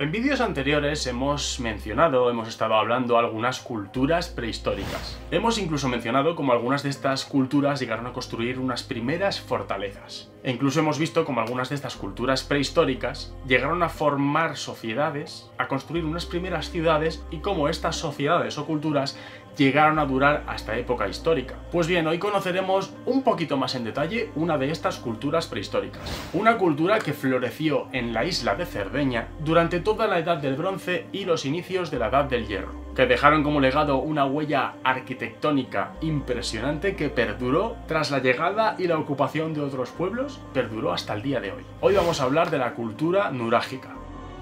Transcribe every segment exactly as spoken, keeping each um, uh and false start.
En vídeos anteriores hemos mencionado, hemos estado hablando de algunas culturas prehistóricas. Hemos incluso mencionado cómo algunas de estas culturas llegaron a construir unas primeras fortalezas. E incluso hemos visto cómo algunas de estas culturas prehistóricas llegaron a formar sociedades, a construir unas primeras ciudades y cómo estas sociedades o culturas llegaron a durar hasta época histórica. Pues bien, hoy conoceremos un poquito más en detalle una de estas culturas prehistóricas. Una cultura que floreció en la isla de Cerdeña durante toda la Edad del Bronce y los inicios de la Edad del Hierro, que dejaron como legado una huella arquitectónica impresionante que perduró tras la llegada y la ocupación de otros pueblos, perduró hasta el día de hoy. Hoy vamos a hablar de la cultura nurágica.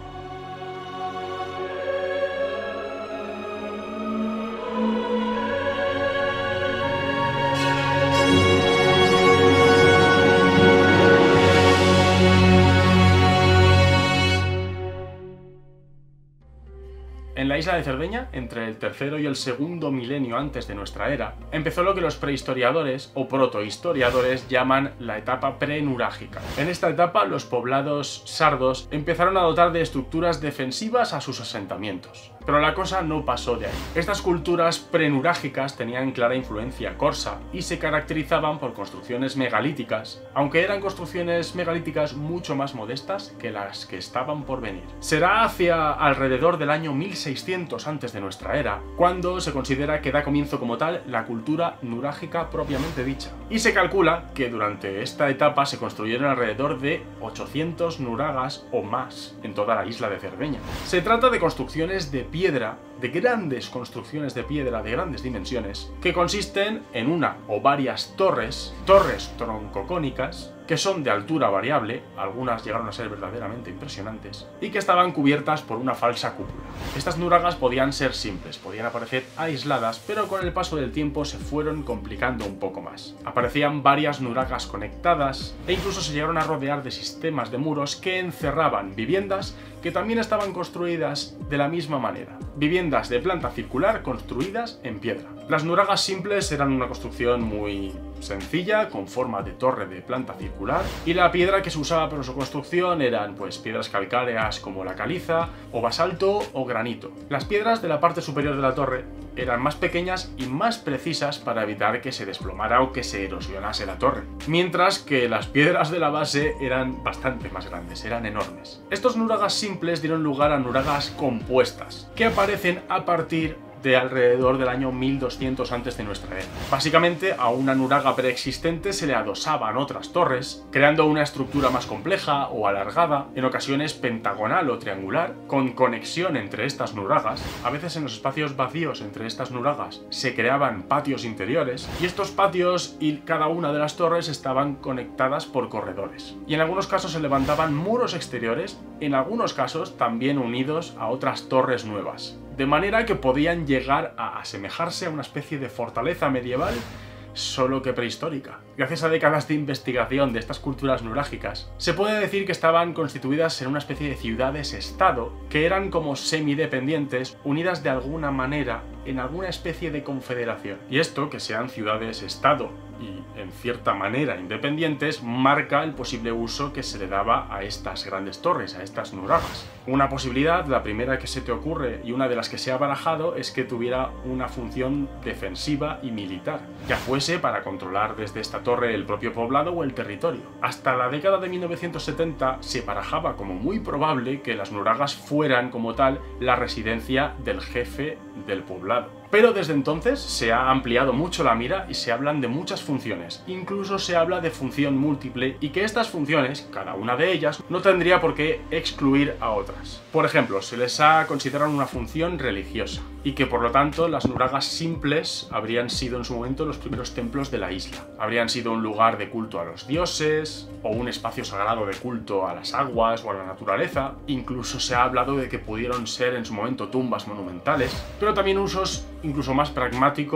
En la isla de Cerdeña, entre el tercero y el segundo milenio antes de nuestra era, empezó lo que los prehistoriadores o protohistoriadores llaman la etapa prenurágica. En esta etapa, los poblados sardos empezaron a dotar de estructuras defensivas a sus asentamientos. Pero la cosa no pasó de ahí. Estas culturas prenurágicas tenían clara influencia corsa y se caracterizaban por construcciones megalíticas, aunque eran construcciones megalíticas mucho más modestas que las que estaban por venir. Será hacia alrededor del año mil seiscientos antes de nuestra era cuando se considera que da comienzo como tal la cultura nurágica propiamente dicha. Y se calcula que durante esta etapa se construyeron alrededor de ochocientos nuragas o más en toda la isla de Cerdeña. Se trata de construcciones de piedra, de grandes construcciones de piedra de grandes dimensiones, que consisten en una o varias torres, torres troncocónicas, que son de altura variable, algunas llegaron a ser verdaderamente impresionantes, y que estaban cubiertas por una falsa cúpula. Estas nuragas podían ser simples, podían aparecer aisladas, pero con el paso del tiempo se fueron complicando un poco más. Aparecían varias nuragas conectadas, e incluso se llegaron a rodear de sistemas de muros que encerraban viviendas que también estaban construidas de la misma manera. Viviendas de planta circular construidas en piedra. Las nuragas simples eran una construcción muy sencilla, con forma de torre de planta circular, y la piedra que se usaba para su construcción eran pues piedras calcáreas como la caliza, o basalto o granito. Las piedras de la parte superior de la torre eran más pequeñas y más precisas para evitar que se desplomara o que se erosionase la torre, mientras que las piedras de la base eran bastante más grandes, eran enormes. Estos nuragas simples dieron lugar a nuragas compuestas, que aparecen a partir de alrededor del año mil doscientos antes de nuestra era. Básicamente, a una nuraga preexistente se le adosaban otras torres, creando una estructura más compleja o alargada, en ocasiones pentagonal o triangular, con conexión entre estas nuragas. A veces en los espacios vacíos entre estas nuragas se creaban patios interiores, y estos patios y cada una de las torres estaban conectadas por corredores. Y en algunos casos se levantaban muros exteriores, en algunos casos también unidos a otras torres nuevas, de manera que podían llegar a asemejarse a una especie de fortaleza medieval, solo que prehistórica. Gracias a décadas de investigación de estas culturas nurágicas, se puede decir que estaban constituidas en una especie de ciudades-estado, que eran como semidependientes, unidas de alguna manera en alguna especie de confederación. Y esto, que sean ciudades-estado y en cierta manera independientes, marca el posible uso que se le daba a estas grandes torres, a estas nuragas. Una posibilidad, la primera que se te ocurre y una de las que se ha barajado, es que tuviera una función defensiva y militar, ya fuese para controlar desde esta torre el propio poblado o el territorio. Hasta la década de mil novecientos setenta se barajaba como muy probable que las nuragas fueran como tal la residencia del jefe del poblado. Pero desde entonces se ha ampliado mucho la mira y se hablan de muchas funciones, incluso se habla de función múltiple, y que estas funciones, cada una de ellas, no tendría por qué excluir a otras. Por ejemplo, se les ha considerado una función religiosa, y que por lo tanto las nuragas simples habrían sido en su momento los primeros templos de la isla. Habrían sido un lugar de culto a los dioses, o un espacio sagrado de culto a las aguas o a la naturaleza. Incluso se ha hablado de que pudieron ser en su momento tumbas monumentales, pero también usos incluso más pragmáticos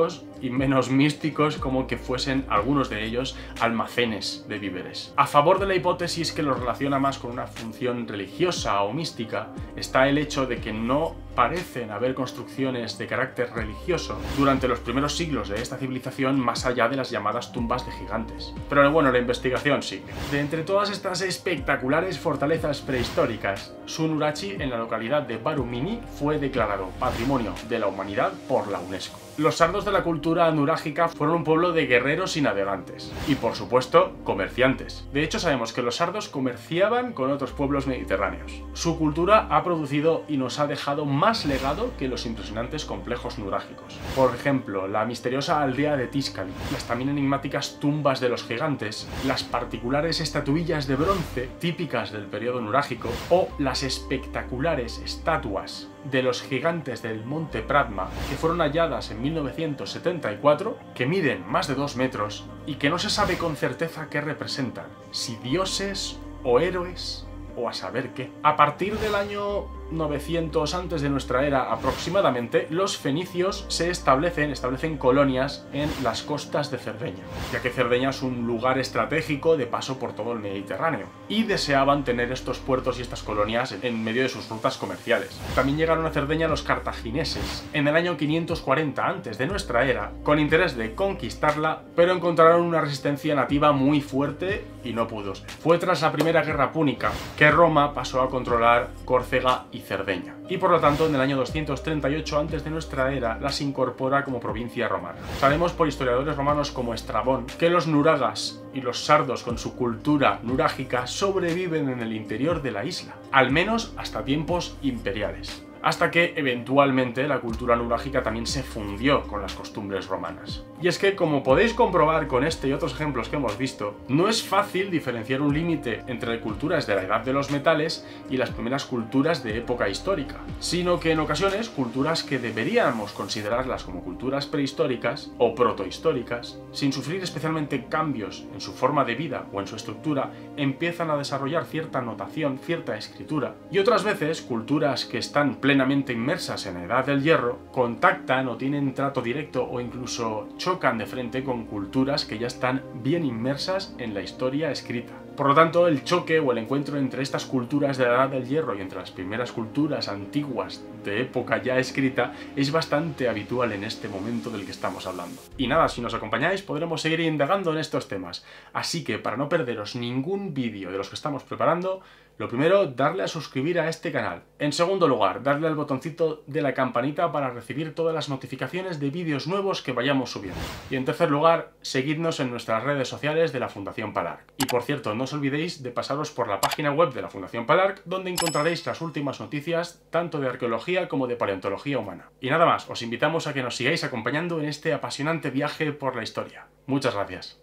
y menos místicos como que fuesen algunos de ellos almacenes de víveres. A favor de la hipótesis que los relaciona más con una función religiosa o mística, está el hecho de que no parecen haber construcciones de carácter religioso durante los primeros siglos de esta civilización más allá de las llamadas tumbas de gigantes. Pero bueno, la investigación sigue. De entre todas estas espectaculares fortalezas prehistóricas, Sunurachi en la localidad de Barumini fue declarado Patrimonio de la Humanidad por la UNESCO. Los sardos de la cultura nurágica fueron un pueblo de guerreros y navegantes, y por supuesto, comerciantes. De hecho, sabemos que los sardos comerciaban con otros pueblos mediterráneos. Su cultura ha producido y nos ha dejado más legado que los impresionantes complejos nurágicos. Por ejemplo, la misteriosa aldea de Tiscali, las también enigmáticas tumbas de los gigantes, las particulares estatuillas de bronce típicas del periodo nurágico, o las espectaculares estatuas de los gigantes del monte Pratma que fueron halladas en mil novecientos setenta y cuatro, que miden más de dos metros y que no se sabe con certeza qué representan, si dioses o héroes o a saber qué. A partir del año novecientos antes de nuestra era aproximadamente, los fenicios se establecen, establecen colonias en las costas de Cerdeña, ya que Cerdeña es un lugar estratégico de paso por todo el Mediterráneo, y deseaban tener estos puertos y estas colonias en medio de sus rutas comerciales. También llegaron a Cerdeña los cartagineses en el año quinientos cuarenta antes de nuestra era, con interés de conquistarla, pero encontraron una resistencia nativa muy fuerte y no pudo ser. Fue tras la primera guerra púnica que Roma pasó a controlar Córcega y Cerdeña, y por lo tanto en el año doscientos treinta y ocho antes de nuestra era las incorpora como provincia romana. Sabemos por historiadores romanos como Estrabón que los nuragas y los sardos con su cultura nurágica sobreviven en el interior de la isla, al menos hasta tiempos imperiales, hasta que eventualmente la cultura nurágica también se fundió con las costumbres romanas. Y es que, como podéis comprobar con este y otros ejemplos que hemos visto, no es fácil diferenciar un límite entre culturas de la edad de los metales y las primeras culturas de época histórica, sino que en ocasiones culturas que deberíamos considerarlas como culturas prehistóricas o protohistóricas, sin sufrir especialmente cambios en su forma de vida o en su estructura, empiezan a desarrollar cierta notación, cierta escritura, y otras veces culturas que están plenamente inmersas en la edad del hierro contactan o tienen trato directo o incluso chocan de frente con culturas que ya están bien inmersas en la historia escrita. Por lo tanto, el choque o el encuentro entre estas culturas de la edad del hierro y entre las primeras culturas antiguas de época ya escrita es bastante habitual en este momento del que estamos hablando. Y nada, si nos acompañáis podremos seguir indagando en estos temas, así que para no perderos ningún vídeo de los que estamos preparando, lo primero, darle a suscribir a este canal. En segundo lugar, darle al botoncito de la campanita para recibir todas las notificaciones de vídeos nuevos que vayamos subiendo. Y en tercer lugar, seguidnos en nuestras redes sociales de la Fundación Palarc. Y por cierto, no os olvidéis de pasaros por la página web de la Fundación Palarc, donde encontraréis las últimas noticias tanto de arqueología como de paleontología humana. Y nada más, os invitamos a que nos sigáis acompañando en este apasionante viaje por la historia. Muchas gracias.